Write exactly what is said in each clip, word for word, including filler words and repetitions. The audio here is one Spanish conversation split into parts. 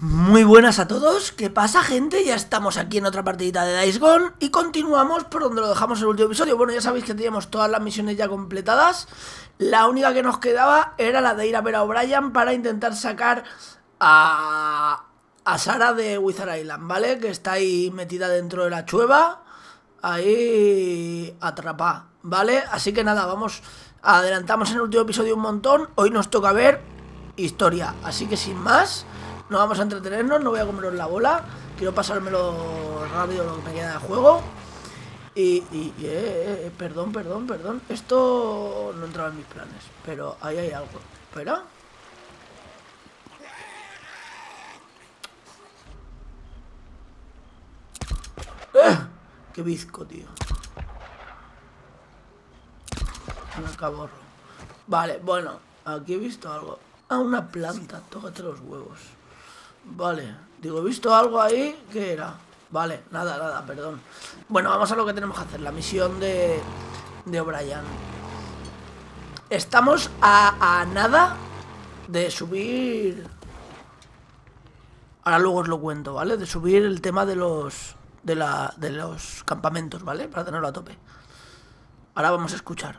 Muy buenas a todos, ¿qué pasa, gente? Ya estamos aquí en otra partidita de Days Gone y continuamos por donde lo dejamos en el último episodio. Bueno, ya sabéis que teníamos todas las misiones ya completadas. La única que nos quedaba era la de ir a ver a O'Brien para intentar sacar a, a Sarah de Wizard Island, ¿vale? Que está ahí metida dentro de la cueva, ahí atrapada, ¿vale? Así que nada, vamos, adelantamos en el último episodio un montón. Hoy nos toca ver historia, así que sin más, no vamos a entretenernos, no voy a comeros la bola. Quiero pasármelo rápido lo que me queda de juego. Y, y, y eh, eh, perdón, perdón, perdón. Esto no entraba en mis planes, pero ahí hay algo. Espera. ¡Eh! ¡Qué bizco, tío! Un caborro. Vale, bueno, aquí he visto algo. Ah, una planta, tócate los huevos. Vale, digo, he visto algo ahí. ¿Qué era? Vale, nada, nada, perdón. Bueno, vamos a lo que tenemos que hacer. La misión de, de O'Brien. Estamos a, a nada de subir. Ahora luego os lo cuento, ¿vale? De subir el tema de los de, la, de los campamentos, ¿vale? Para tenerlo a tope. Ahora vamos a escuchar.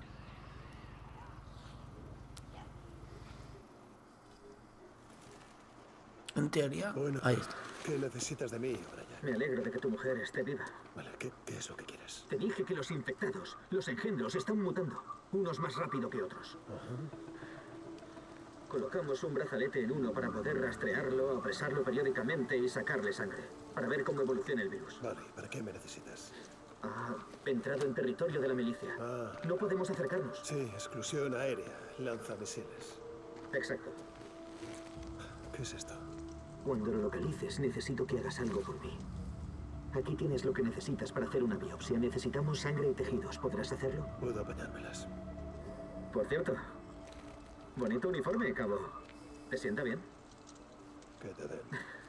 En teoría, bueno, ahí está. ¿Qué necesitas de mí, O'Brien? Me alegro de que tu mujer esté viva. Vale, ¿qué, ¿qué es lo que quieres? Te dije que los infectados, los engendros, están mutando. Unos más rápido que otros. Ajá. Colocamos un brazalete en uno para poder rastrearlo, apresarlo periódicamente y sacarle sangre. Para ver cómo evoluciona el virus. Vale, ¿para qué me necesitas? Ha entrado en territorio de la milicia. Ah. No podemos acercarnos. Sí, exclusión aérea, lanzamisiles. Exacto. ¿Qué es esto? Cuando lo localices, necesito que hagas algo por mí. Aquí tienes lo que necesitas para hacer una biopsia. Necesitamos sangre y tejidos. ¿Podrás hacerlo? Puedo apañármelas. Por cierto, bonito uniforme, cabo. ¿Te sienta bien? Que te den.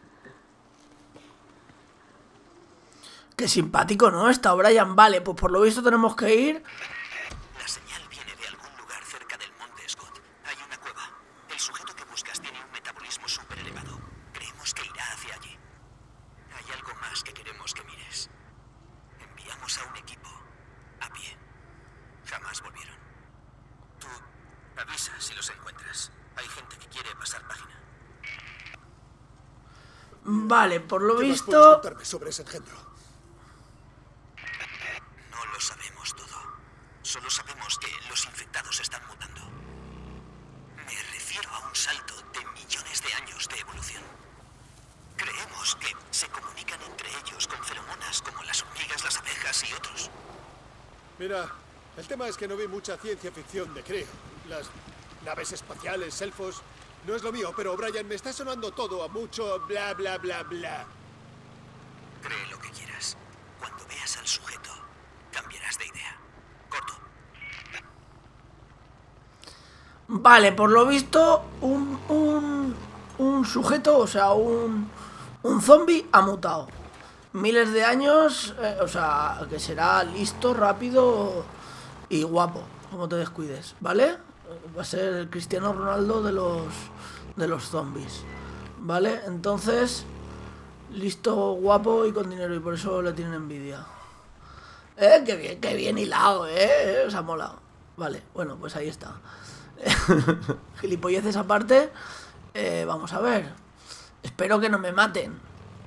Qué simpático, ¿no? Está O'Brien. Vale, pues por lo visto tenemos que ir. La señal viene de algún lugar cerca del monte Scott. Hay una cueva. El sujeto que buscas tiene un metabolismo súper elevado. Creemos que irá hacia allí. Hay algo más que queremos que mires. Enviamos a un equipo a pie. Jamás volvieron. Tú avisa si los encuentras. Hay gente que quiere pasar página. Vale, por lo ¿Qué más visto. puedes contarme sobre ese engendro? No lo sabemos todo. Solo sabemos que los infectados están mutando. Me refiero a un salto de millones de años de evolución. Creemos que se comunican entre ellos con feromonas como las hormigas, las abejas y otros. Mira, el tema es que no vi mucha ciencia ficción de Creo. Las naves espaciales, elfos, no es lo mío, pero O'Brien, me está sonando todo a mucho bla bla bla bla. Cree lo que quieras. Cuando veas al sujeto, cambiarás de idea. Corto. Vale, por lo visto, un, un, un sujeto, o sea, un, un zombie ha mutado. Miles de años, eh, o sea, que será listo, rápido y guapo, como te descuides, ¿vale? Va a ser el Cristiano Ronaldo de los, de los zombies, ¿vale? Entonces, listo, guapo y con dinero, y por eso le tienen envidia. Eh, qué bien, qué bien hilado, eh, os ha molado. Vale, bueno, pues ahí está. Gilipolleces aparte, eh, vamos a ver. Espero que no me maten.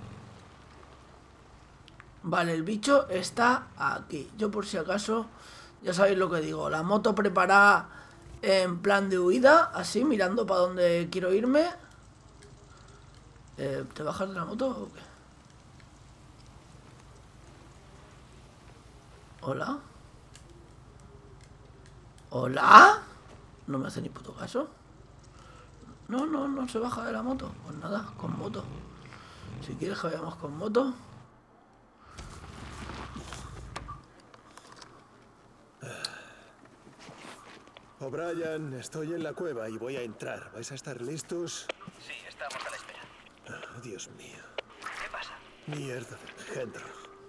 Vale, el bicho está aquí. Yo por si acaso, ya sabéis lo que digo. La moto preparada en plan de huida, así, mirando para donde quiero irme. eh, ¿Te bajas de la moto o qué? ¿Hola? ¿Hola? No me hace ni puto caso. No, no, no se baja de la moto. Pues nada, con moto. Si quieres que vayamos con moto. O'Brien, estoy en la cueva y voy a entrar. ¿Vais a estar listos? Sí, estamos a la espera. Ah, Dios mío. ¿Qué pasa? Mierda de engendro.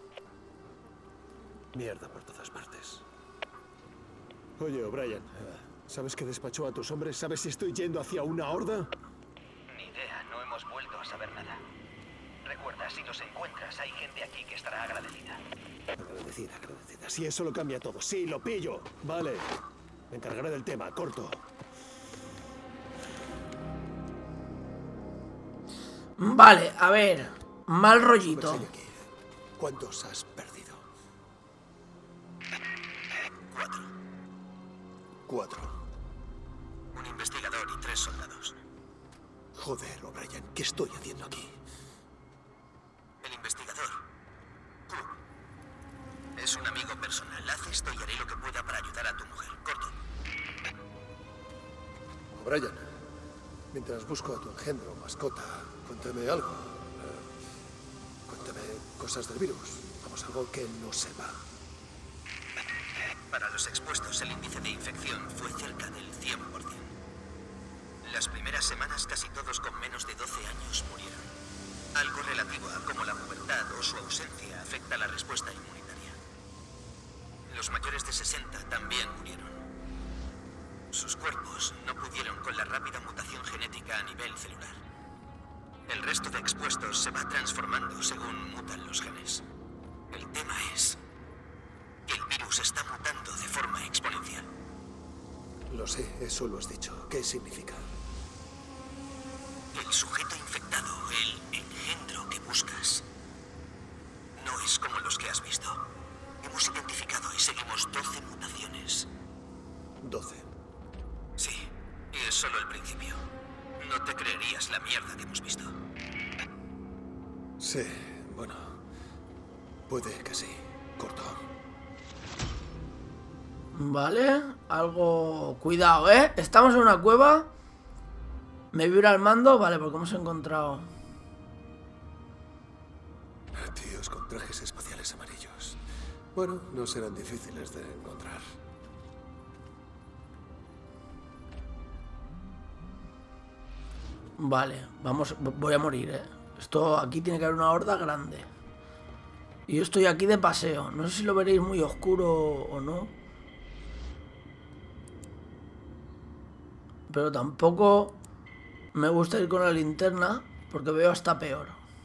Mierda por todas partes. Oye, O'Brien, ¿sabes que despachó a tus hombres? ¿Sabes si estoy yendo hacia una horda? Ni idea, no hemos vuelto a saber nada. Recuerda, si los encuentras, hay gente aquí que estará agradecida. Agradecida, agradecida. Si eso lo cambia todo. Sí, lo pillo. Vale. Me encargaré del tema. Corto. Vale, a ver. Mal rollito. Pues aquí. ¿Cuántos has perdido? Cuatro. Cuatro. Un investigador y tres soldados. Joder, O'Brien, ¿qué estoy haciendo aquí? El investigador. Tú. Es un amigo personal. Haz esto y haré lo que pueda para ayudar a tu mujer. Corto. O'Brien, mientras busco a tu engendro, mascota, cuéntame algo. Eh, cuéntame cosas del virus. Vamos, algo que no sepa. Para los expuestos, el índice de infección fue cerca del cien por cien. Las primeras semanas, casi todos con menos de doce años murieron. Algo relativo a cómo la pubertad o su ausencia afecta la respuesta inmunitaria. Los mayores de sesenta también murieron. Sus cuerpos no pudieron con la rápida mutación genética a nivel celular. El resto de expuestos se va transformando según mutan los genes. El tema es que el virus está mutando de forma exponencial. Lo sé, eso lo has dicho. ¿Qué significa? El sujeto infectado, el engendro que buscas, no es como los que has visto. Hemos identificado y seguimos doce mutaciones. Doce. Sí, y es solo el principio. No te creerías la mierda que hemos visto. Sí, bueno. Puede que sí. Corto. Vale, algo... Cuidado, ¿eh? Estamos en una cueva. Me vibra el mando. Vale, porque hemos encontrado... Tíos con trajes espaciales amarillos. Bueno, no serán difíciles de encontrar. Vale, vamos... Voy a morir, ¿eh? Esto... Aquí tiene que haber una horda grande. Y yo estoy aquí de paseo. No sé si lo veréis muy oscuro o no. Pero tampoco me gusta ir con la linterna porque veo hasta peor.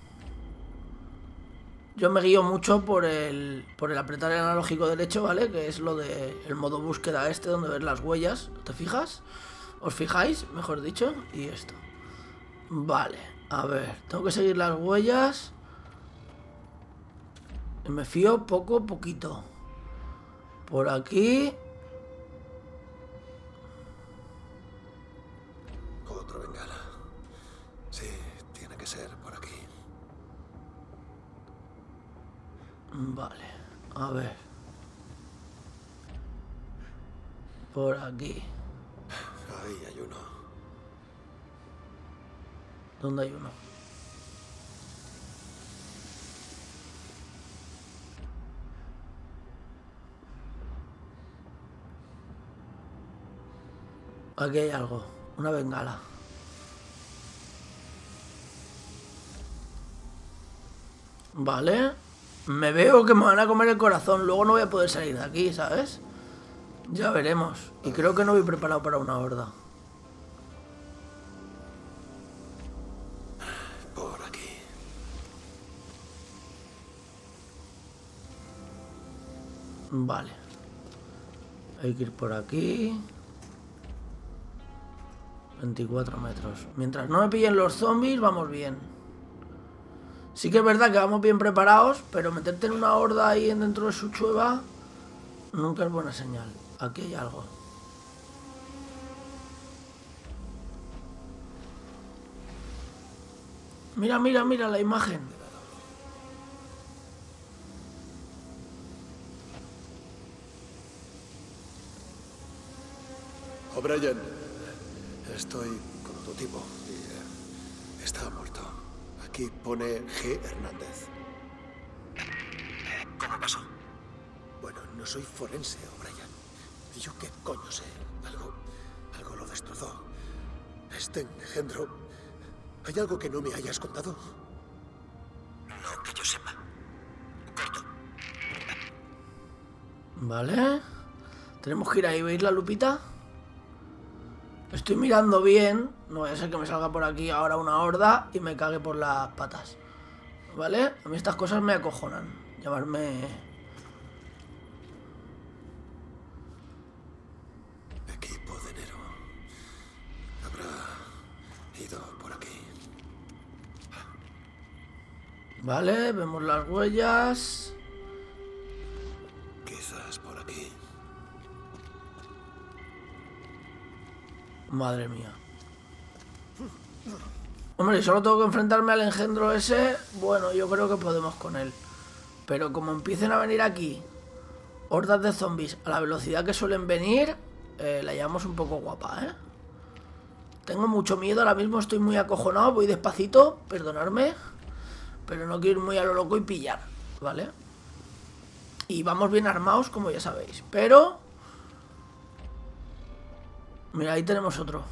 Yo me guío mucho por el por el apretar el analógico derecho, ¿vale? Que es lo de el modo búsqueda este, donde ves las huellas. ¿Te fijas? ¿Os fijáis? Mejor dicho. Y esto. Vale, a ver. Tengo que seguir las huellas. Y me fío poco, poquito. Por aquí... Otro bengala. Sí, tiene que ser por aquí. Vale, a ver. Por aquí. Ahí hay uno. ¿Dónde hay uno? Aquí hay algo. Una bengala. Vale. Me veo que me van a comer el corazón. Luego no voy a poder salir de aquí, ¿sabes? Ya veremos. Y creo que no voy preparado para una horda. Por aquí. Vale. Hay que ir por aquí. veinticuatro metros. Mientras no me pillen los zombies, vamos bien. Sí que es verdad que vamos bien preparados, pero meterte en una horda ahí dentro de su cueva nunca es buena señal. Aquí hay algo. Mira, mira, mira la imagen. O'Brien, estoy con otro tipo y eh, está muerto. Aquí pone G. Hernández. ¿Cómo pasó? Bueno, no soy forense, O'Brien. ¿Y yo qué coño sé? Algo, algo lo destrozó. Este engendro... ¿Hay algo que no me hayas contado? No que yo sepa. Corto. Vale. Tenemos que ir ahí, ¿veis la lupita? Estoy mirando bien. No vaya a ser que me salga por aquí ahora una horda y me cague por las patas. ¿Vale? A mí estas cosas me acojonan. Llamarme... Equipo de enero. Habrá ido por aquí. Vale, vemos las huellas. Quizás por aquí. Madre mía. Hombre, solo tengo que enfrentarme al engendro ese. Bueno, yo creo que podemos con él. Pero como empiecen a venir aquí hordas de zombies a la velocidad que suelen venir, eh, la llevamos un poco guapa, ¿eh? Tengo mucho miedo, ahora mismo estoy muy acojonado. Voy despacito, perdonadme, pero no quiero ir muy a lo loco y pillar, ¿vale? Y vamos bien armados, como ya sabéis. Pero... mira, ahí tenemos otro.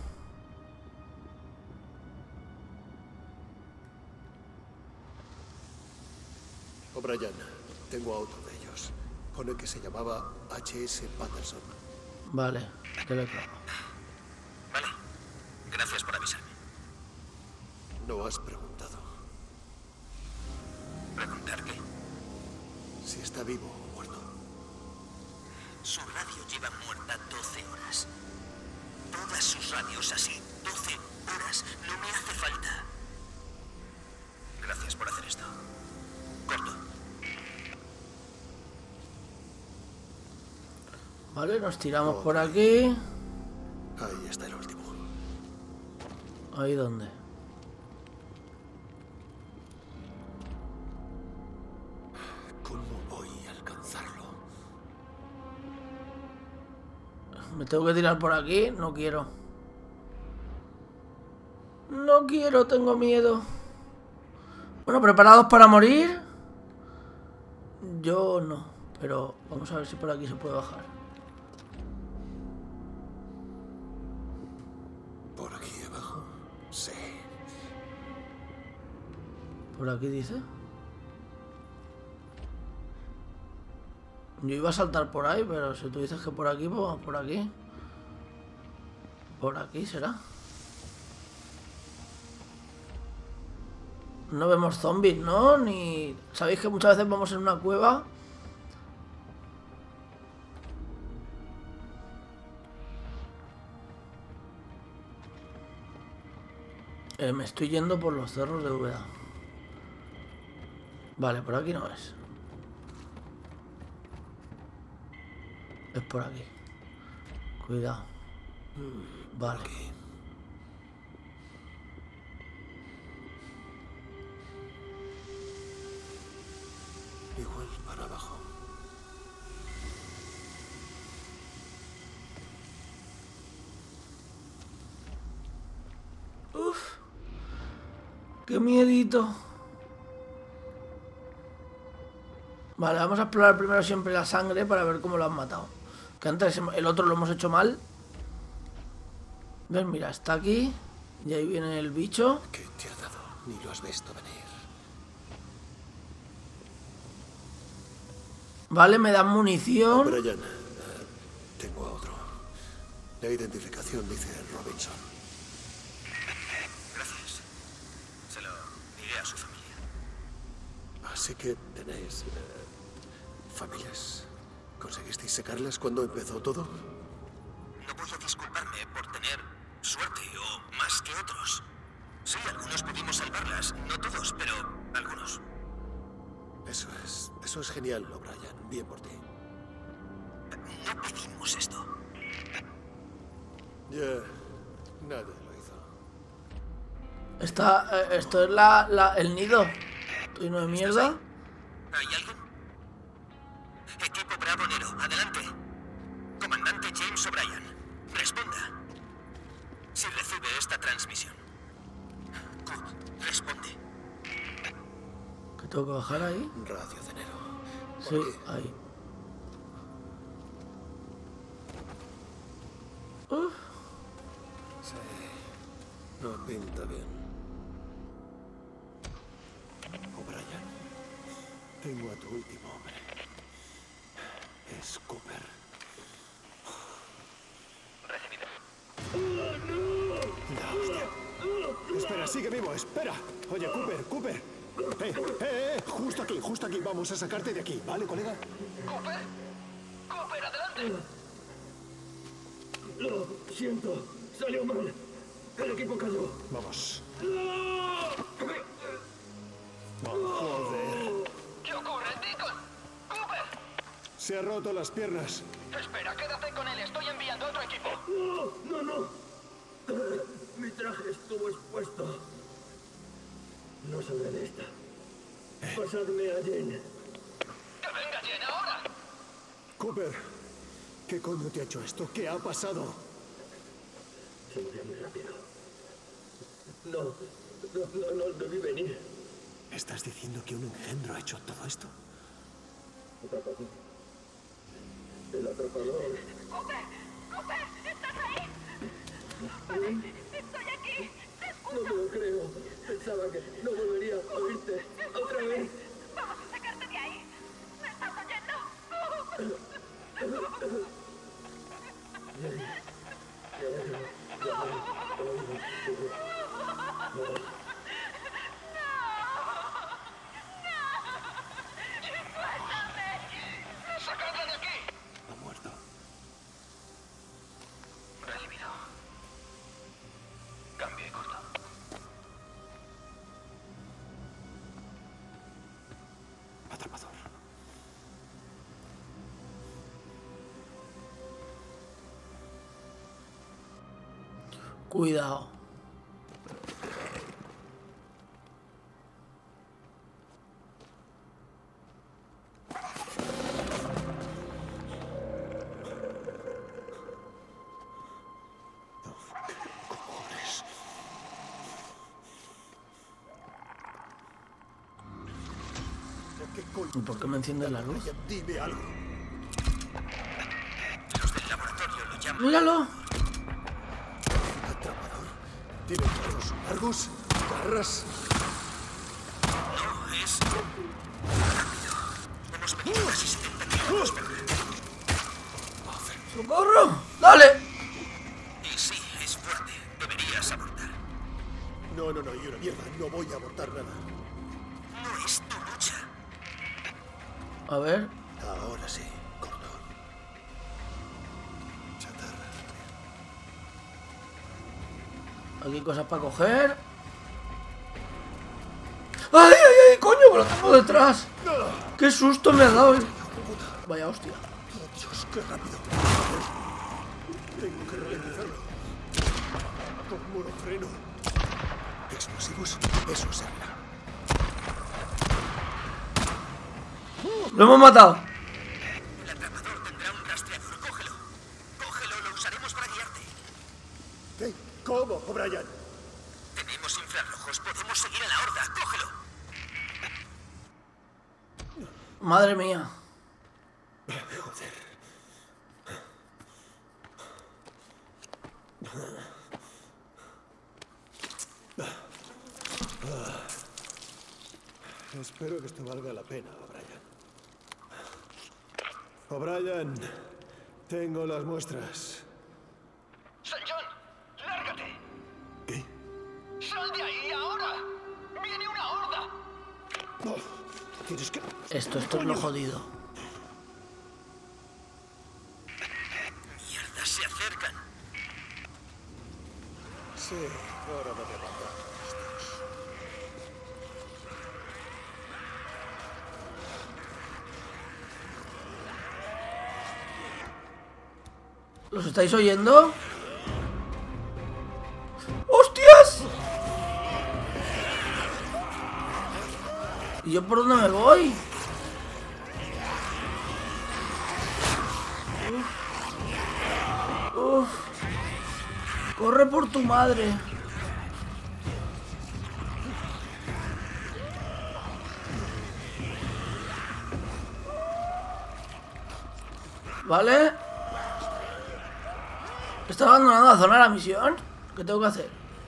O'Brien, tengo a otro de ellos. Pone que se llamaba H S Patterson. Vale, te lo claro. Vale. Gracias por avisarme. No has preguntado ¿Preguntar qué? si está vivo o muerto. Su radio lleva muerta doce horas. Todas sus radios así, doce horas, no me hace falta. Gracias por hacer esto. Corto. Vale, nos tiramos por aquí. Ahí está el último. ¿Ahí dónde? ¿Cómo voy a alcanzarlo? Me tengo que tirar por aquí. No quiero. No quiero, tengo miedo. Bueno, ¿preparados para morir? Yo no. Pero vamos a ver si por aquí se puede bajar. ¿Por aquí abajo? Sí. ¿Por aquí dice? Yo iba a saltar por ahí, pero si tú dices que por aquí, pues vamos por aquí. Por aquí será. No vemos zombies, ¿no? Ni... ¿sabéis que muchas veces vamos en una cueva? Eh, me estoy yendo por los cerros de Úbeda. Vale, por aquí no es. Es por aquí. Cuidado. Vale. Igual para abajo. Uf. Qué miedito. Vale, vamos a explorar primero siempre la sangre para ver cómo lo han matado. Que antes el otro lo hemos hecho mal. ¿Ves? Mira, está aquí. Y ahí viene el bicho. ¿Qué te ha dado? Ni lo has visto venir. Vale, me dan munición. Brian, eh, tengo a otro. La identificación dice Robinson. Gracias. Se lo diré a su familia. Así que tenéis... eh, familias. ¿Conseguisteis sacarlas cuando empezó todo? No voy a disculparme por tener suerte o más que otros. Sí, algunos pudimos salvarlas. No todos, pero algunos. Eso es... Eso es genial, O'Brien. Bien por ti. No pedimos esto. Ya... nadie lo hizo. Está, eh, esto es la, la, el nido. ¿Y no de mierda? ¿Hay alguien? Equipo Bravo Nero, adelante. Comandante James O'Brien, responda. Si recibe esta transmisión. Good, responde. ¿Que tengo que bajar ahí? Radio de enero. Sí, ahí. Uf. Sí. No pinta bien. O'Brien, tengo a tu último hombre. Es Cooper. Recibido. Espera, sigue vivo, espera. Oye, Cooper, Cooper. Eh, eh, eh, justo aquí, justo aquí. Vamos a sacarte de aquí, ¿vale, colega? ¿Cooper? ¡Cooper, adelante! Lo siento, salió mal. El equipo cayó. Vamos. Oh, joder. ¿Qué ocurre, Deacon? ¡Cooper! Se ha roto las piernas. Espera, quédate con él. Estoy enviando a otro equipo. No, no, no. Eh, Mi traje estuvo expuesto. No saldré de esta. Pasadme a Jen. ¡Que venga Jen ahora! Cooper, ¿qué coño te ha hecho esto? ¿Qué ha pasado? Se murió muy rápido. No, no, no, no debí venir. ¿Estás diciendo que un engendro ha hecho todo esto? Atrapador. El atrapador. ¡Cooper! ¡Cooper! ¿Estás ahí? ¿Jen? ¡Estoy aquí! ¡Te escucho! No me lo creo. Pensaba que no volvería a oírte. Otra vez. ¡Vamos a sacarte de ahí! ¿Me estás oyendo? ¡Sacadla de aquí! Ha muerto. Recibido. Cambio y corto. Atrapador. Cuidado. ¿Qué coño? ¿Y por qué me enciendes la luz? Brian, dime algo. Los del laboratorio lo llaman. ¡Míralo! Atrapador. Tiene brazos largos, garras. No, es rápido. Hemos venido casi setenta kilómetros por hora. ¡Socorro! ¡Dale! Y sí, es fuerte. Deberías abortar. No, no, no, y una mierda. No voy a abortar nada. No es tu lucha. A ver. Ahora sí, cordón. Chatarra. Aquí hay cosas para coger. ¡Ay, ay, ay! ¡Coño! ¡Me lo tengo detrás! ¡Qué susto me ha dado! Vaya hostia. Oh, Dios, qué rápido. Tengo que ralentizarlo. ¿Cómo lo freno? Explosivos, eso servirá. ¡Lo hemos matado! El atrapador tendrá un rastreador. Cógelo. Cógelo, lo usaremos para guiarte. ¿Qué? ¿Cómo, O'Brien? Tenemos infrarrojos. Podemos seguir a la horda. Cógelo. Madre mía. Joder. Espero que esto valga la pena, O'Brien. O'Brien, tengo las muestras. ¡Saint John! ¡Lárgate! ¿Qué? ¡Sal de ahí ahora! ¡Viene una horda! No, tienes que... Esto, esto es lo jodido. Mierda, se acercan. Sí, ahora me voy a matar. ¿Los estáis oyendo? ¡Hostias! ¿Y yo por dónde me voy? Uf. Uf. Corre por tu madre. ¿Vale? ¿Está abandonando la zona de la misión? ¿Qué tengo que hacer?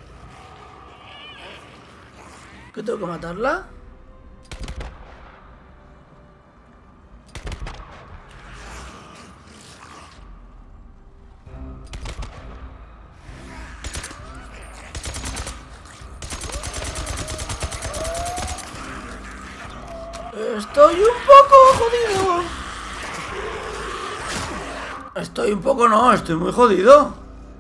¿Qué tengo que matarla? Estoy un poco jodido. Estoy un poco no, estoy muy jodido.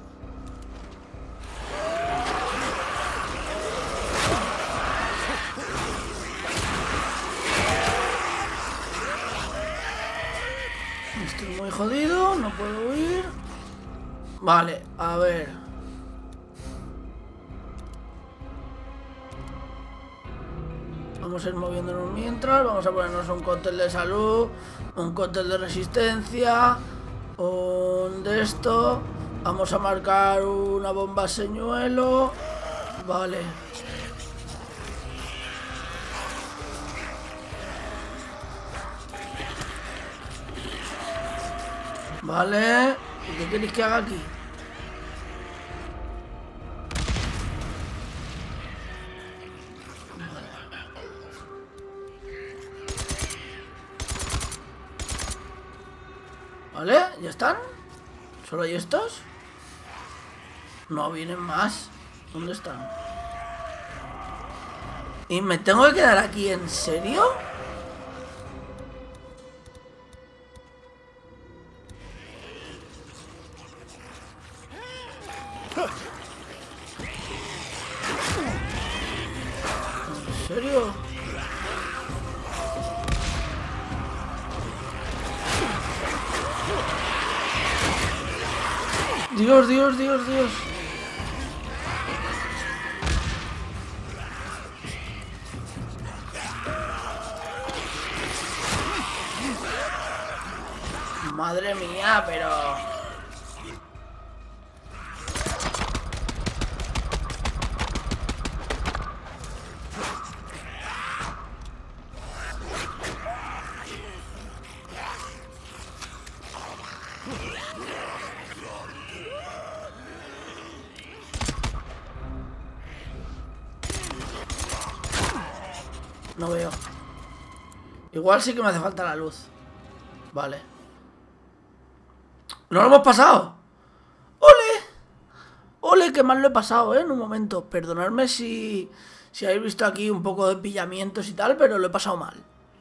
Estoy muy jodido, no puedo huir. Vale, a ver. Vamos a ir moviéndonos mientras. Vamos a ponernos un cóctel de salud, un cóctel de resistencia, un de esto. Vamos a marcar una bomba señuelo. Vale. Vale. ¿Y qué queréis que haga aquí? Vale, ¿ya están? ¿Solo hay estos? No, vienen más. ¿Dónde están? ¿Y me tengo que quedar aquí? ¿En serio? ¿En serio? Dios, Dios, Dios, Dios. Madre mía, pero... No veo. Igual sí que me hace falta la luz. Vale. ¡No lo hemos pasado! ¡Ole! ¡Ole! Que mal lo he pasado, ¿eh? En un momento. Perdonadme si, si habéis visto aquí un poco de pillamientos y tal, pero lo he pasado mal.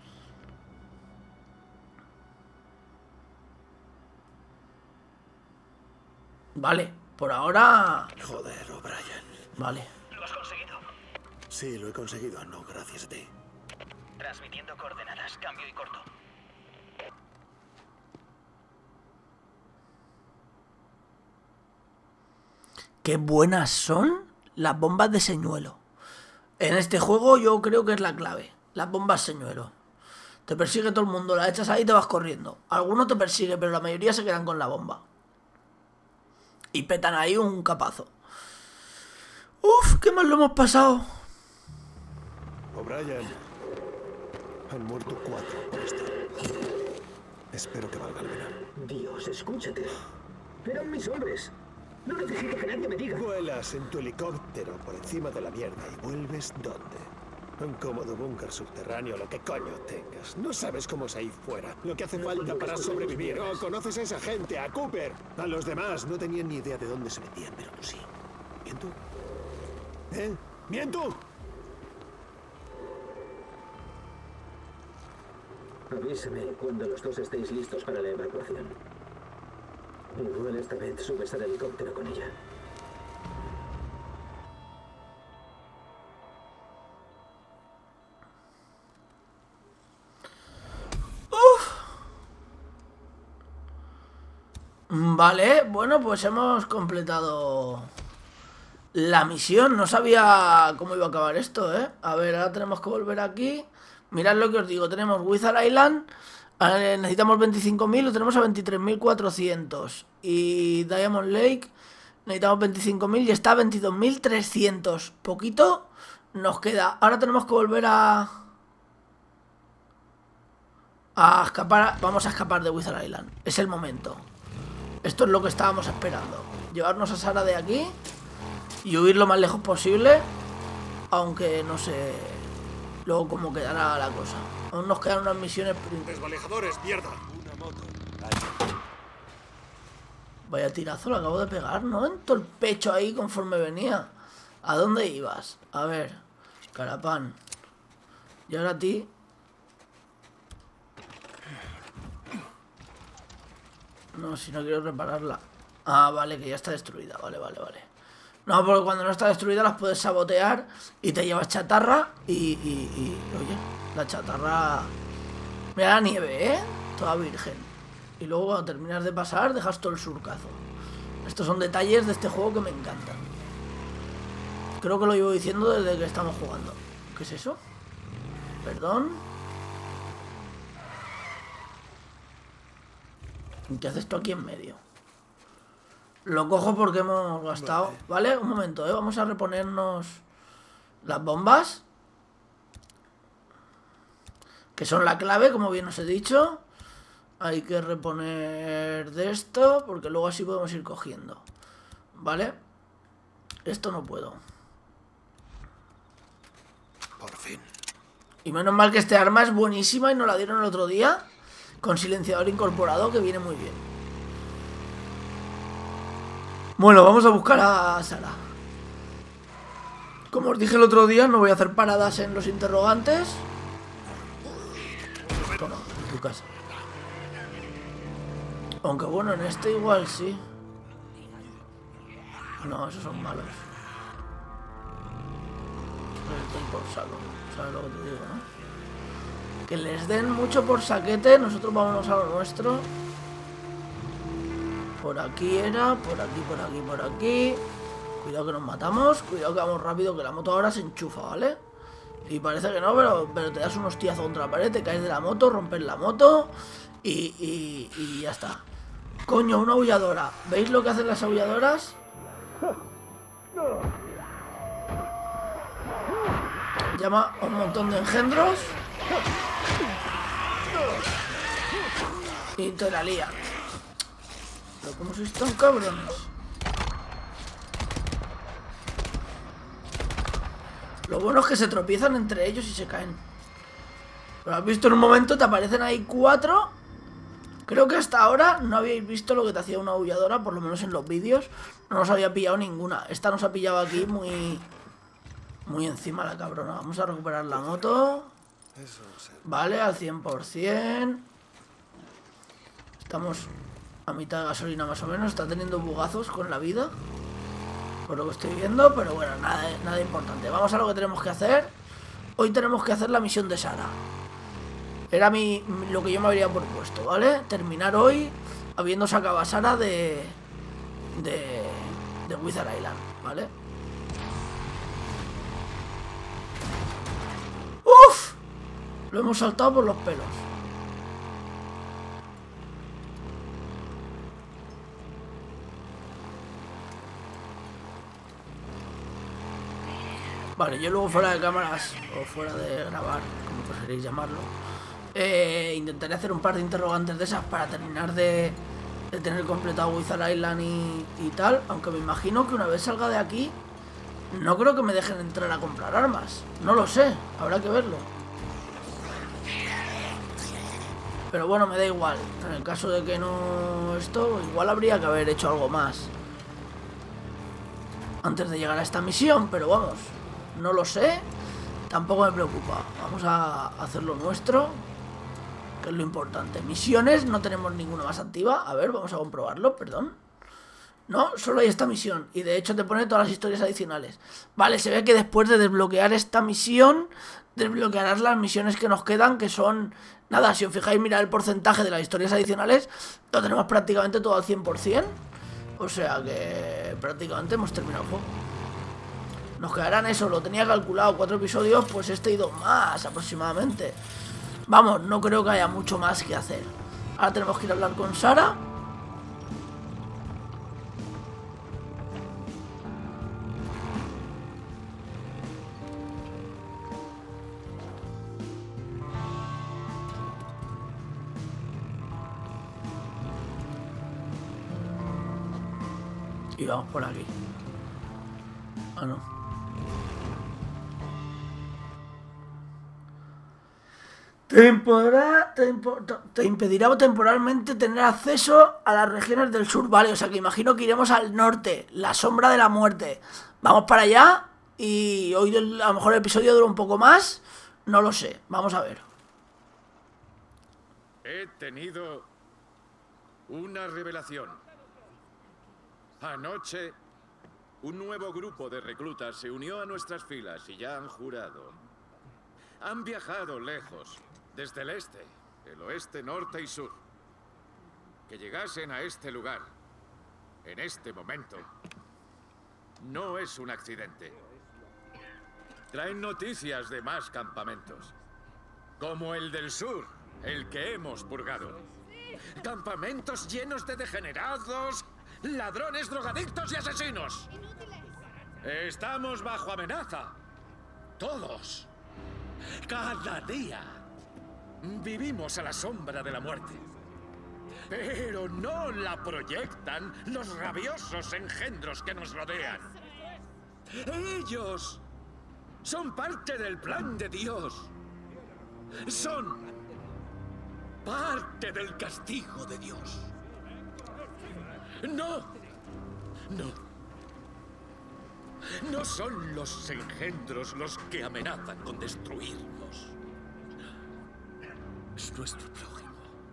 Vale. Por ahora... Joder, O'Brien. Vale. ¿Lo has conseguido? Sí, lo he conseguido. No, gracias a ti. Transmitiendo coordenadas. Cambio y corto. Qué buenas son las bombas de señuelo. En este juego yo creo que es la clave. Las bombas señuelo. Te persigue todo el mundo, la echas ahí y te vas corriendo. Algunos te persiguen, pero la mayoría se quedan con la bomba. Y petan ahí un capazo. Uf, qué mal lo hemos pasado. O'Brien. Han muerto cuatro por esto. Espero que valga la pena. Dios, escúchate. Eran mis hombres. No necesito que nadie me diga. Vuelas en tu helicóptero por encima de la mierda y vuelves ¿dónde? Un cómodo búnker subterráneo, lo que coño tengas. No sabes cómo es ahí fuera, lo que hace falta para sobrevivir. No conoces a esa gente, a Cooper. A los demás no tenían ni idea de dónde se metían, pero tú sí. ¿Miento? ¿Eh? ¿Miento? Avísame cuando los dos estéis listos para la evacuación. Igual esta vez subes al helicóptero con ella. Vale, bueno, pues hemos completado la misión. No sabía cómo iba a acabar esto, ¿eh? A ver, ahora tenemos que volver aquí. Mirad lo que os digo, tenemos Wizard Island. Eh, necesitamos veinticinco mil, lo tenemos a veintitrés mil cuatrocientos. Y Diamond Lake necesitamos veinticinco mil y está a veintidós mil trescientos. Poquito nos queda. Ahora tenemos que volver a... A escapar. Vamos a escapar de Wizard Island. Es el momento. Esto es lo que estábamos esperando. Llevarnos a Sara de aquí y huir lo más lejos posible. Aunque no sé luego cómo quedará la cosa. Aún nos quedan unas misiones. Desvalijadores, mierda. Una moto. Vaya tirazo lo acabo de pegar, ¿no? En todo el pecho ahí conforme venía. ¿A dónde ibas? A ver. Carapán. Y ahora a ti. No, si no quiero repararla. Ah, vale, que ya está destruida. Vale, vale, vale. No, porque cuando no está destruida las puedes sabotear y te llevas chatarra y, y, y... Oye, la chatarra... Mira la nieve, ¿eh? Toda virgen. Y luego cuando terminas de pasar dejas todo el surcazo. Estos son detalles de este juego que me encantan. Creo que lo llevo diciendo desde que estamos jugando. ¿Qué es eso? Perdón. ¿Qué haces tú aquí en medio? Lo cojo porque hemos gastado. Vale, vale, un momento, ¿eh? Vamos a reponernos las bombas, que son la clave, como bien os he dicho. Hay que reponer de esto, porque luego así podemos ir cogiendo. Vale. Esto no puedo. Por fin. Y menos mal que este arma es buenísima y nos la dieron el otro día, con silenciador incorporado, que viene muy bien. Bueno, vamos a buscar a Sara. Como os dije el otro día, no voy a hacer paradas en los interrogantes. Toma, en tu casa. Aunque bueno, en este igual sí. No, esos son malos. Les den por saco. ¿Sabes lo que te digo, no? Que les den mucho por saquete. Nosotros vámonos a lo nuestro. Por aquí era, por aquí, por aquí, por aquí. Cuidado que nos matamos. Cuidado que vamos rápido, que la moto ahora se enchufa, ¿vale? Y parece que no, pero, pero te das un hostiazo contra la pared, te caes de la moto, rompes la moto y, y, y ya está. Coño, una aulladora. ¿Veis lo que hacen las aulladoras? Llama a un montón de engendros y te la lía. Pero ¿cómo sois tan cabrones? Lo bueno es que se tropiezan entre ellos y se caen. Pero has visto en un momento, te aparecen ahí cuatro. Creo que hasta ahora no habíais visto lo que te hacía una aulladora, por lo menos en los vídeos. No nos había pillado ninguna. Esta nos ha pillado aquí muy... Muy encima la cabrona. Vamos a recuperar la moto. Vale, al cien por cien. Estamos a mitad de gasolina más o menos. Está teniendo bugazos con la vida, por lo que estoy viendo. Pero bueno, nada, nada importante. Vamos a lo que tenemos que hacer. Hoy tenemos que hacer la misión de Sara. Era mi, lo que yo me habría propuesto, ¿vale? Terminar hoy habiendo sacado a Sara de... De... De Wizard Island, ¿vale? ¡Uf! Lo hemos saltado por los pelos. Vale, yo luego fuera de cámaras o fuera de grabar, como preferéis llamarlo, eh, intentaré hacer un par de interrogantes de esas para terminar de, de tener completado Wizard Island y, y tal. Aunque me imagino que una vez salga de aquí, no creo que me dejen entrar a comprar armas. No lo sé, habrá que verlo. Pero bueno, me da igual. En el caso de que no esto, igual habría que haber hecho algo más antes de llegar a esta misión, pero vamos, no lo sé. Tampoco me preocupa. Vamos a hacer lo nuestro, que es lo importante. Misiones, no tenemos ninguna más activa. A ver, vamos a comprobarlo, perdón. No, solo hay esta misión. Y de hecho te pone todas las historias adicionales. Vale, se ve que después de desbloquear esta misión, desbloquearás las misiones que nos quedan, que son... Nada, si os fijáis, mirad el porcentaje de las historias adicionales. Lo tenemos prácticamente todo al cien por cien. O sea que prácticamente hemos terminado el juego. Nos quedarán eso, lo tenía calculado, cuatro episodios, pues este he ido más aproximadamente. Vamos, no creo que haya mucho más que hacer. Ahora tenemos que ir a hablar con Sara. Y vamos por aquí. Ah, no. Te impedirá, te, te impedirá temporalmente tener acceso a las regiones del sur, vale. O sea que imagino que iremos al norte, la sombra de la muerte. Vamos para allá. Y hoy a lo mejor el episodio dura un poco más. No lo sé, vamos a ver. He tenido Una revelación. Anoche, un nuevo grupo de reclutas se unió a nuestras filas y ya han jurado. Han viajado lejos, desde el este, el oeste, norte y sur. Que llegasen a este lugar, en este momento, no es un accidente. Traen noticias de más campamentos, como el del sur, el que hemos purgado. Campamentos llenos de degenerados, ladrones, drogadictos y asesinos. Estamos bajo amenaza. Todos. Cada día. Vivimos a la sombra de la muerte. Pero no la proyectan los rabiosos engendros que nos rodean. Ellos son parte del plan de Dios. Son parte del castigo de Dios. No, no. No son los engendros los que amenazan con destruirnos. Es nuestro prójimo.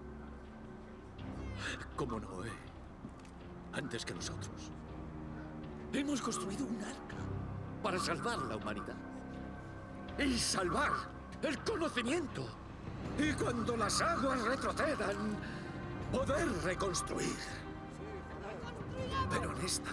Como Noé, antes que nosotros. Hemos construido un arca para salvar la humanidad. Y salvar el conocimiento. Y cuando las aguas retrocedan, poder reconstruir. Pero en esta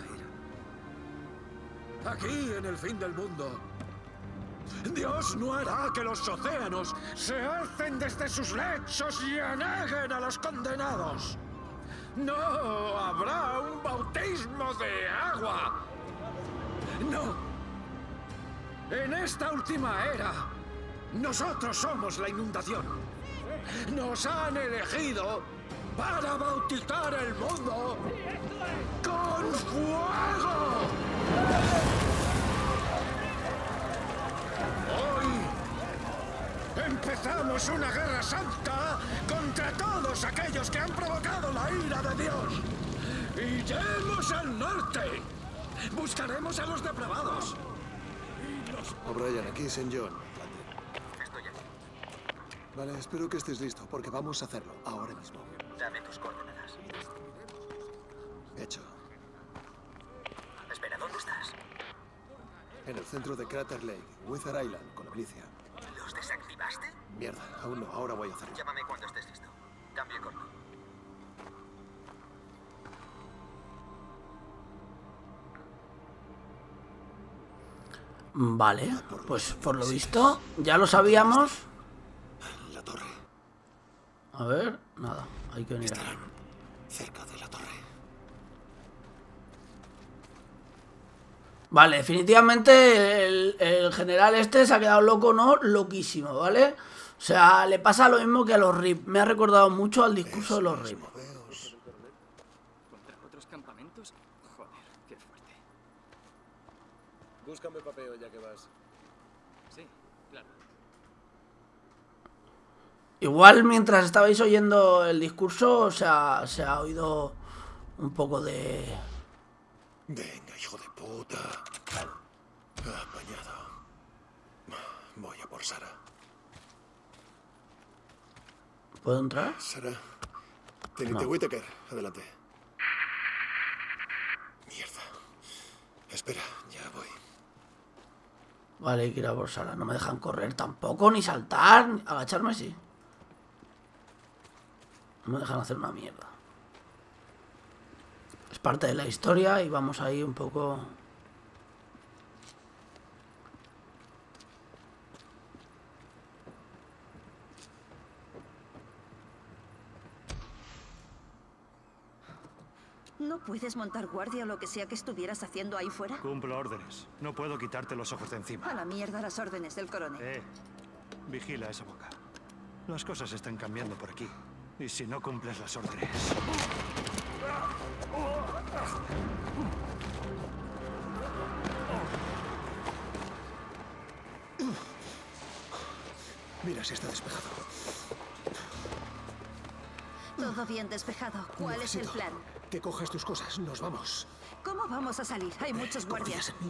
era, aquí en el fin del mundo, Dios no hará que los océanos se alcen desde sus lechos y aneguen a los condenados. No habrá un bautismo de agua. No. En esta última era, nosotros somos la inundación. Nos han elegido para bautizar el mundo con fuego. Hoy empezamos una guerra santa contra todos aquellos que han provocado la ira de Dios. Iremos al norte. Buscaremos a los depravados. O'Brien, aquí Saint John. Estoy aquí. Vale, espero que estés listo, porque vamos a hacerlo ahora mismo. Dame tus coordenadas. Hecho. Espera, ¿dónde estás? En el centro de Crater Lake, Wither Island, con la milicia. ¿Los desactivaste? Mierda, aún no, ahora voy a hacerlo. Llámame cuando estés listo. Cambio corto. Vale, pues por lo visto ya lo sabíamos. La torre. A ver, nada, hay que venir Estarán aquí. cerca de la torre. Vale, definitivamente el, el general este se ha quedado loco, ¿no? Loquísimo, ¿vale? O sea, le pasa lo mismo que a los R I P. Me ha recordado mucho al discurso de los R I P. ¿Contra otros campamentos? Joder, qué fuerte. Búscame papeo ya que vas. Sí, claro. Igual mientras estabais oyendo el discurso, o sea, se ha oído un poco de... Venga, hijo de puta. Apañado. Voy a por Sara. ¿Puedo entrar? Sara. Teniente No. Whittaker, adelante. Mierda. Espera, ya voy. Vale, hay que ir a por Sara. No me dejan correr tampoco, ni saltar, ni agacharme sí. No me dejan hacer una mierda. Es parte de la historia y vamos ahí un poco... ¿No puedes montar guardia o lo que sea que estuvieras haciendo ahí fuera? Cumplo órdenes. No puedo quitarte los ojos de encima. A la mierda las órdenes del coronel. Eh, vigila esa boca. Las cosas están cambiando por aquí. Y si no cumples las órdenes... Mira, si está despejado. Todo bien despejado. ¿Cuál es el Necesito plan? que cojas tus cosas. Nos vamos. ¿Cómo vamos a salir? Hay muchos guardias. ¿Confías en mí?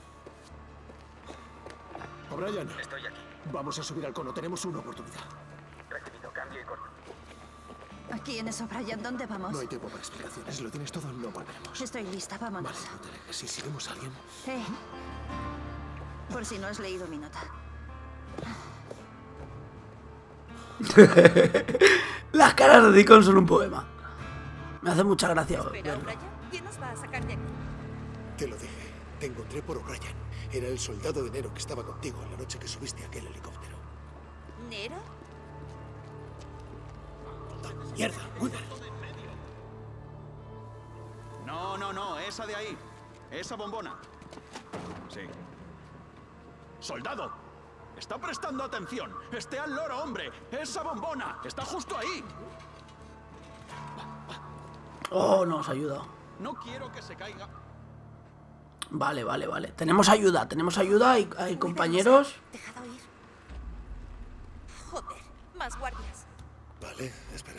O'Brien. Estoy aquí. Vamos a subir al cono. Tenemos una oportunidad. Recibido, cambio y corto. ¿Quién es O'Brien? ¿Dónde vamos? No hay tiempo para explicaciones. Lo tienes todo, no volveremos. Estoy lista, vámonos. Vale, no te alejes. ¿Y si vemos a alguien? Eh, por si no has leído mi nota. Las caras de Deacon son un poema. Me hace mucha gracia Espera, verlo. O'Brien, ¿quién nos va a sacar de aquí? Te lo dije. Te encontré por O'Brien. Era el soldado de Nero que estaba contigo la noche que subiste a aquel helicóptero. ¿Nero? ¡Mierda! ¡Gunnar! No, no, no, esa de ahí. Esa bombona. Sí. ¡Soldado! ¡Está prestando atención! ¡Esté al loro, hombre! ¡Esa bombona! ¡Está justo ahí! Oh, nos ayuda. No quiero que se caiga. Vale, vale, vale. Tenemos ayuda, tenemos ayuda. Hay, hay compañeros. Dejado ir. Joder, más guardias. Vale, espera.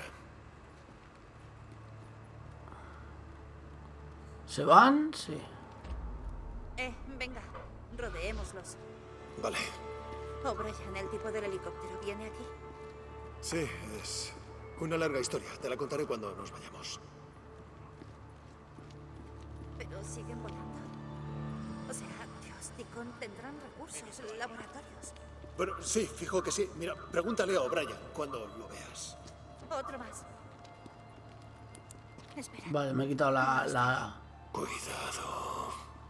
¿Se van? Sí. Eh, venga, rodeémoslos. Vale. O'Brien, el tipo del helicóptero, ¿viene aquí? Sí, es una larga historia. Te la contaré cuando nos vayamos. Pero siguen volando. O sea, Dios, Deacon, tendrán recursos, laboratorios. Bueno, sí, fijo que sí. Mira, pregúntale a O'Brien cuando lo veas. Otro más. Espera. Vale, me he quitado la... la... Cuidado.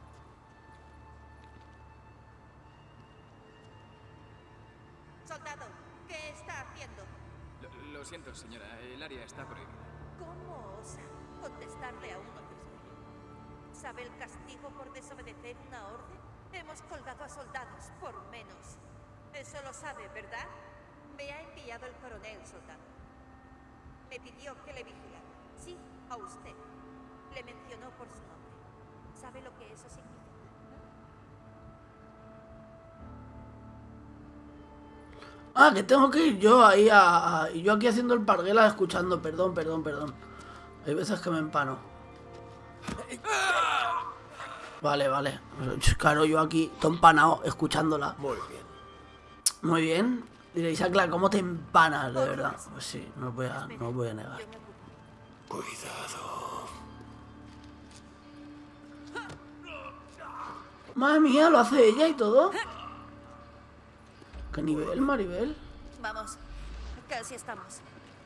Soldado, ¿qué está haciendo? Lo, lo siento, señora. El área está prohibida. ¿Cómo osa contestarle a un oficial? ¿Sabe el castigo por desobedecer una orden? Hemos colgado a soldados por menos. Eso lo sabe, ¿verdad? Me ha enviado el coronel, soldado. Me pidió que le vigilara. Sí, a usted. Le mencionó por su nombre. ¿Sabe lo que eso significa? Ah, que tengo que ir yo ahí a... a- y yo aquí haciendo el parguela escuchando. Perdón, perdón, perdón. Hay veces que me empano. Vale, vale. Claro, yo aquí, todo empanado, escuchándola. Muy bien. Muy bien. Diréis, ah, claro, ¿cómo te empanas, de verdad? Pues sí, no os voy a, no os voy a negar. Cuidado. Madre mía, lo hace ella y todo. ¿Qué nivel, Maribel? Vamos, casi estamos.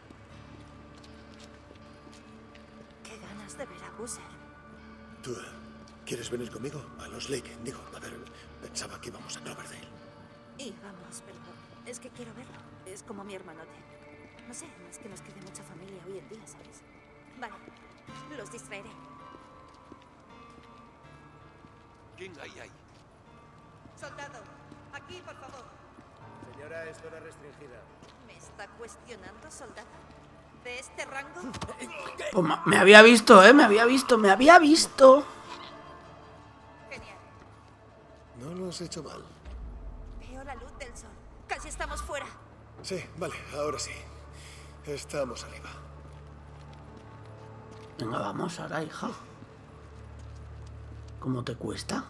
Qué ganas de ver a Boozer. ¿Tú eh, quieres venir conmigo? A los Lake, digo. A ver, pensaba que íbamos a Cloverdale. Y vamos, pero es que quiero verlo. Es como mi hermanote. No sé, no es que nos quede mucha familia hoy en día, ¿sabes? Vale, los distraeré. ¿Quién hay ahí? Soldado, aquí, por favor. Señora, es zona restringida. ¿Me está cuestionando, soldado? ¿De este rango? Pues ma- me había visto, ¿eh? Me había visto, me había visto. Genial. No lo has hecho mal. Veo la luz del sol. Casi estamos fuera. Sí, vale, ahora sí. Estamos arriba. Venga, vamos ahora, hija. ¿Cómo te cuesta?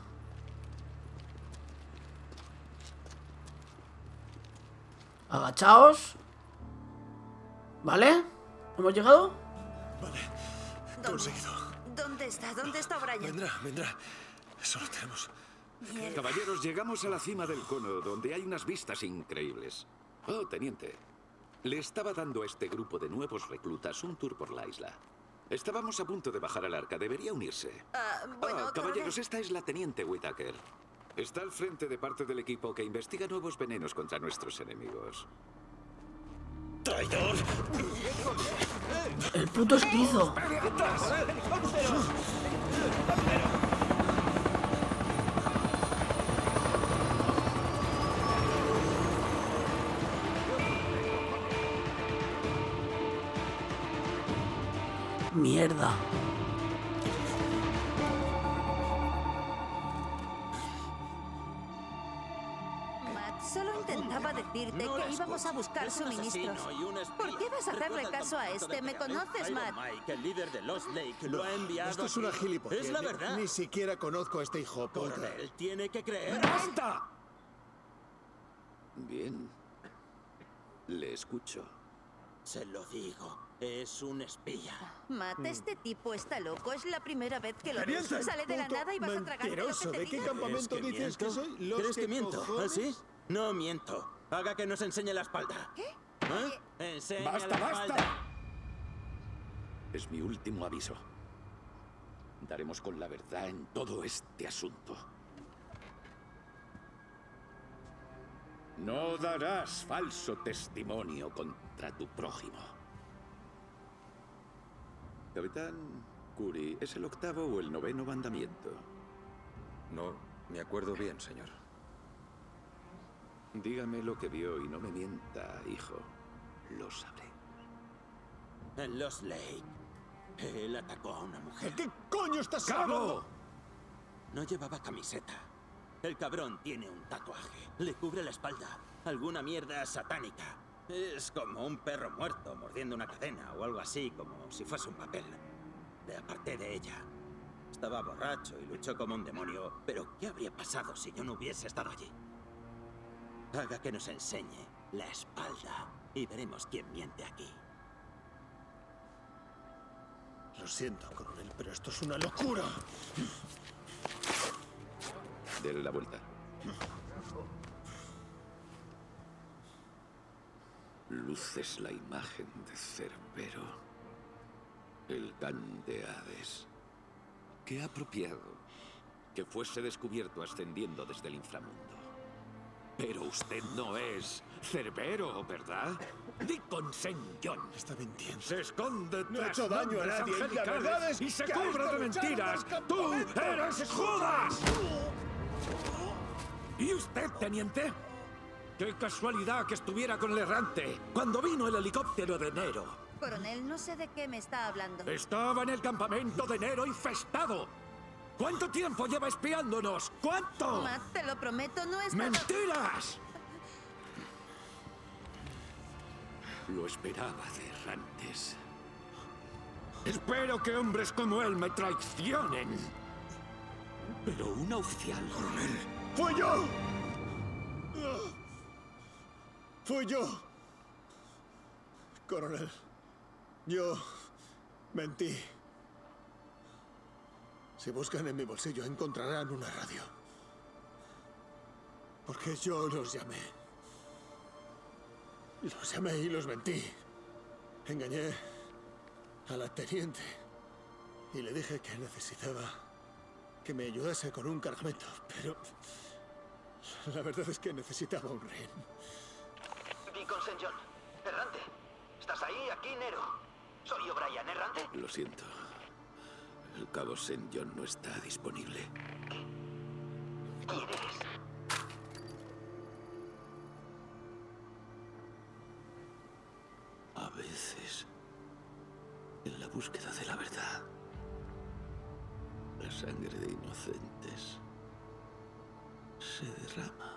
Agachaos. ¿Vale? ¿Hemos llegado? Vale, ¿Dónde? conseguido. ¿Dónde está? ¿Dónde está O'Brien? Vendrá, vendrá. Solo tenemos... Mierda. Caballeros, llegamos a la cima del cono, donde hay unas vistas increíbles. Oh, teniente. Le estaba dando a este grupo de nuevos reclutas un tour por la isla. Estábamos a punto de bajar al arca. Debería unirse. Ah, bueno, Ah, caballeros, coronel. esta es la teniente Whitaker. Está al frente de parte del equipo que investiga nuevos venenos contra nuestros enemigos. ¡Traidor! El puto esquizo. Mierda. Matt, solo intentaba decirte No que la íbamos a escuches. buscar Es un suministros. asesino y un espía. ¿Por qué vas a hacerle Recuerda el caso a campamento este? de ¿Me Creación. conoces, Iron Matt? Mike, el líder de Lost Lake, lo ha enviado Esto es una aquí. gilipollez. Es la Ni- verdad. Ni siquiera conozco a este hijo puta. Coronel, tiene que creer. ¡Basta! Bien. Le escucho. Se lo digo. Es un espía. Matt, este tipo está loco. Es la primera vez que lo ves. Teniente, Sale de la puto nada y vas a tragarte lo que mentiroso. te ¿De qué diga. campamento ¿Crees que dices que miento? soy? ¿Los ¿Crees que miento? cojones? ¿Ah, sí? No miento. Haga que nos enseñe la espalda. ¿Qué? ¿Eh? Enseña ¡Basta, la basta! espalda. Es mi último aviso. Daremos con la verdad en todo este asunto. No darás falso testimonio contra tu prójimo. Capitán Curi, ¿es el octavo o el noveno mandamiento? No me acuerdo bien, señor. Dígame lo que vio y no me mienta, hijo. Lo sabré. En Lost Lake, él atacó a una mujer. ¿De qué coño estás ¡Cabo! hablando? No llevaba camiseta. El cabrón tiene un tatuaje. Le cubre la espalda. Alguna mierda satánica. Es como un perro muerto mordiendo una cadena o algo así, como si fuese un papel. Me aparté de ella. Estaba borracho y luchó como un demonio. Pero ¿qué habría pasado si yo no hubiese estado allí? Haga que nos enseñe la espalda y veremos quién miente aquí. Lo siento, coronel, pero esto es una locura. Dele la vuelta. Luces la imagen de Cerbero, el Gan de Hades. Qué apropiado que fuese descubierto ascendiendo desde el inframundo. Pero usted no es Cerbero, ¿verdad? Ni con Saint John. Está mintiendo. Se esconde No ha tras hecho daño a nombres nadie, y la angelicales verdad es y se que ha cubre de estado echando mentiras. del ¡Tú campamento! eres Judas! ¿Y usted, teniente? ¡Qué casualidad que estuviera con el errante cuando vino el helicóptero de Nero! Coronel, no sé de qué me está hablando. Estaba en el campamento de Nero infestado. ¿Cuánto tiempo lleva espiándonos? ¿Cuánto? Matt, te lo prometo, no es ¡Mentiras! Lo esperaba de errantes. Espero que hombres como él me traicionen. Pero un oficial... ¡Fui yo! ¡Fui yo! Coronel, yo mentí. Si buscan en mi bolsillo encontrarán una radio. Porque yo los llamé. Los llamé y los mentí. Engañé a la teniente y le dije que necesitaba que me ayudase con un cargamento, pero la verdad es que necesitaba un rin. Di con Saint John. Errante. ¿Estás ahí? Aquí, Nero. Soy O'Brien, Errante. Lo siento. El cabo Saint John no está disponible. ¿Quién eres? A veces, en la búsqueda de la verdad, la sangre de inocentes se derrama.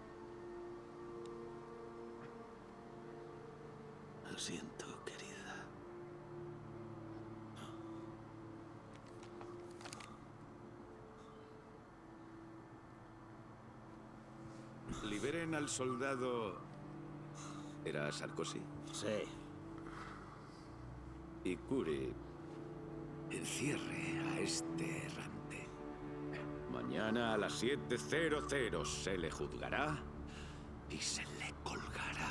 Lo siento, querida. Liberen al soldado... ¿Era Sarkozy? Sí. Y Curi, encierre a este errante. Mañana a las siete cero cero se le juzgará y se le colgará.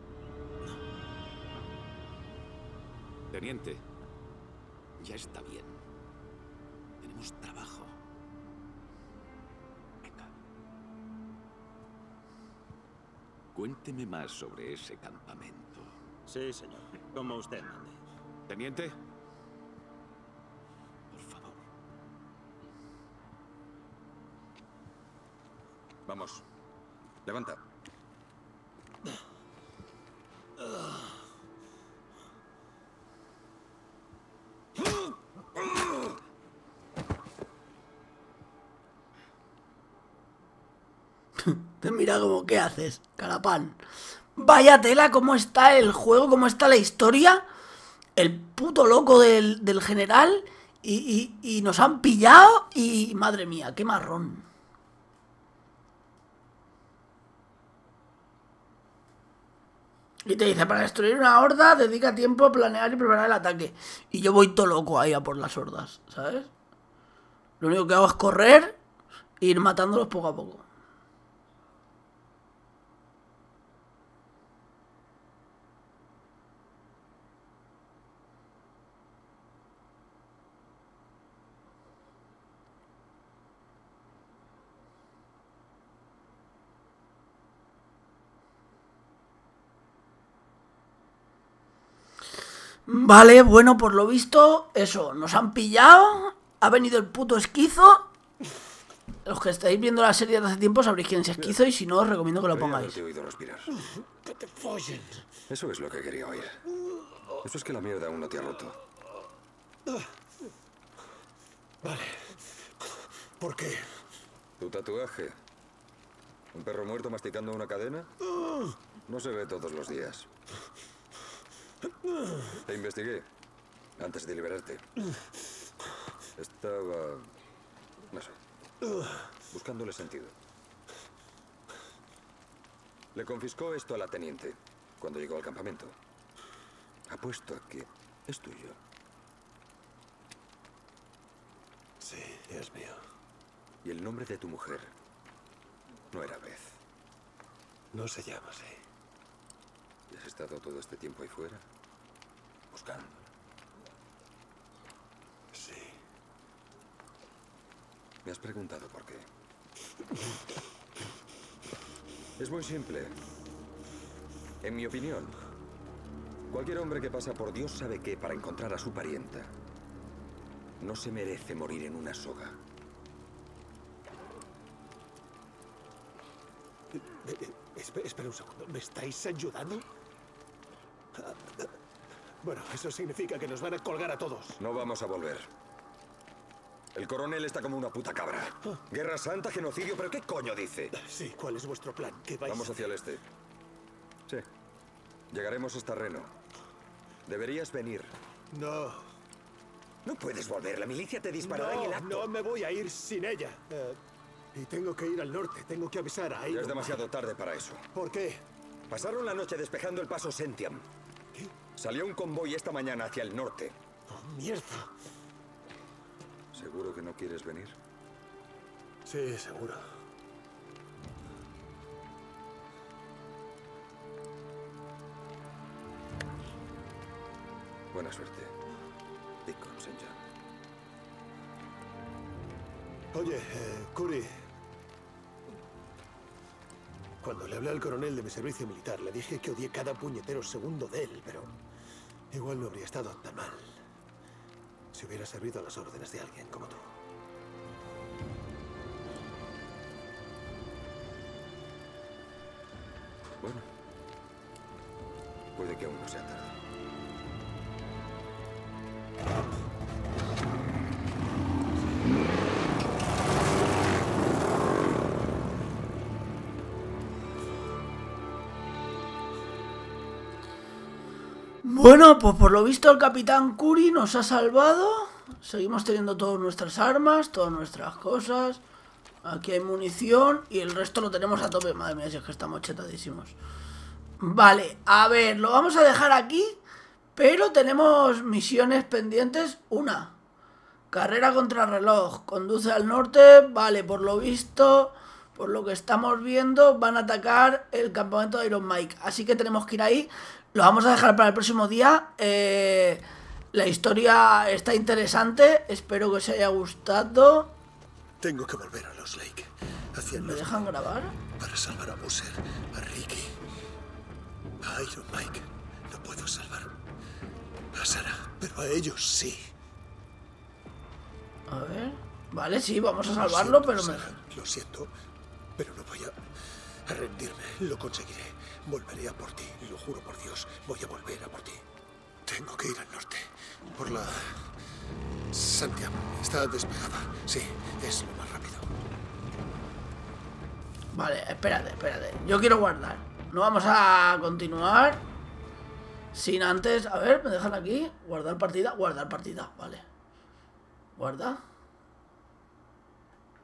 Teniente, ya está bien. Tenemos trabajo. Venga. Cuénteme más sobre ese campamento. Sí, señor. Como usted mande. Teniente. Por favor. Vamos. Levanta. Te mira como, ¿qué haces, carapán? Vaya tela, cómo está el juego, cómo está la historia. El puto loco del, del general. Y, y, y nos han pillado. Y madre mía, qué marrón. Y te dice, para destruir una horda, dedica tiempo a planear y preparar el ataque. Y yo voy todo loco ahí a por las hordas, ¿sabes? Lo único que hago es correr e ir matándolos poco a poco. Vale, bueno, por lo visto, eso, nos han pillado. Ha venido el puto esquizo. Los que estáis viendo la serie de hace tiempo sabréis quién es esquizo y si no, os recomiendo que lo pongáis. Te he oído respirar. Que te follen. Eso es lo que quería oír. Eso es que la mierda aún no te ha roto. Vale. ¿Por qué? ¿Tu tatuaje? ¿Un perro muerto masticando una cadena? No se ve todos los días. Te investigué antes de liberarte. Estaba... no sé. Buscándole sentido. Le confiscó esto a la teniente cuando llegó al campamento. Apuesto a que es tuyo. Sí, es mío. Y el nombre de tu mujer no era Beth. No se llama así. ¿Y has estado todo este tiempo ahí fuera? Buscando. Sí. Me has preguntado por qué. Es muy simple. En mi opinión, cualquier hombre que pasa por Dios sabe que para encontrar a su parienta no se merece morir en una soga. Espera, espera un segundo. ¿Me estáis ayudando? Bueno, eso significa que nos van a colgar a todos. No vamos a volver. El coronel está como una puta cabra. Guerra santa, genocidio, ¿pero qué coño dice? Sí, ¿cuál es vuestro plan? ¿Qué vais Vamos a hacia el este. Sí. Llegaremos hasta Reno. Deberías venir. No. No puedes volver. La milicia te disparará no, en el acto. No me voy a ir sin ella. Eh, y tengo que ir al norte. Tengo que avisar a Ya Iron es demasiado tarde para eso. ¿Por qué? Pasaron la noche despejando el paso Sentiam. ¿Qué? Salió un convoy esta mañana hacia el norte. Oh, mierda. ¿Seguro que no quieres venir? Sí, seguro. Buena suerte. Deacon Saint John. Oye, eh, Curry. Cuando le hablé al coronel de mi servicio militar, le dije que odié cada puñetero segundo de él, pero igual no habría estado tan mal si hubiera servido a las órdenes de alguien como tú. Bueno, puede que aún no sea tarde. Bueno, pues por lo visto el capitán Curry nos ha salvado. Seguimos teniendo todas nuestras armas, todas nuestras cosas. Aquí hay munición y el resto lo tenemos a tope. Madre mía, si es que estamos chetadísimos. Vale, a ver, lo vamos a dejar aquí. Pero tenemos misiones pendientes. Una, carrera contra reloj. Conduce al norte. Vale, por lo visto, por lo que estamos viendo, van a atacar el campamento de Iron Mike. Así que tenemos que ir ahí. Lo vamos a dejar para el próximo día. Eh, la historia está interesante. Espero que os haya gustado. Tengo que volver a Lost Lake. Hacia el ¿Me norte. dejan grabar? Para salvar a Bowser, a Ricky, a Iron Mike. No puedo salvar a Sarah, pero a ellos sí. A ver. Vale, sí, vamos a salvarlo, pero me... Lo siento, pero no voy a, a rendirme. Lo conseguiré. Volveré a por ti, lo juro por Dios. Voy a volver a por ti. Tengo que ir al norte. Por la... Santiam. Está despejada. Sí, es lo más rápido. Vale, espérate, espérate. Yo quiero guardar. No vamos a continuar sin antes... A ver, ¿me dejan aquí? Guardar partida. Guardar partida, vale. Guarda.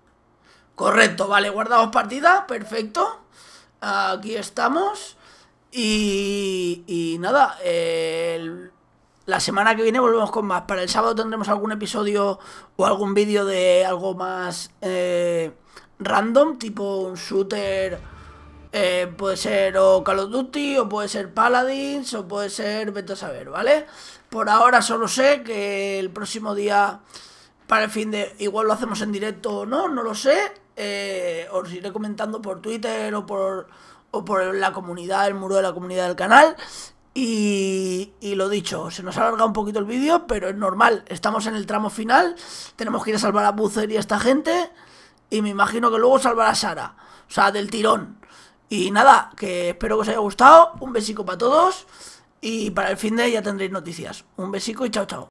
Correcto, vale, guardamos partida. Perfecto. Aquí estamos. Y, y nada, eh, el, la semana que viene volvemos con más. Para el sábado tendremos algún episodio o algún vídeo de algo más eh, random, tipo un shooter, eh, puede ser o Call of Duty, o puede ser Paladins, o puede ser vete a saber, ¿vale? Por ahora solo sé que el próximo día, para el fin de, igual lo hacemos en directo o no, no lo sé, eh, os iré comentando por Twitter o por... o por la comunidad, el muro de la comunidad del canal. Y, y lo dicho, se nos ha alargado un poquito el vídeo, pero es normal, estamos en el tramo final, tenemos que ir a salvar a Buzzer y a esta gente, y me imagino que luego salvar a Sara, o sea, del tirón. Y nada, que espero que os haya gustado, un besico para todos, y para el fin de ya tendréis noticias. Un besico y chao chao.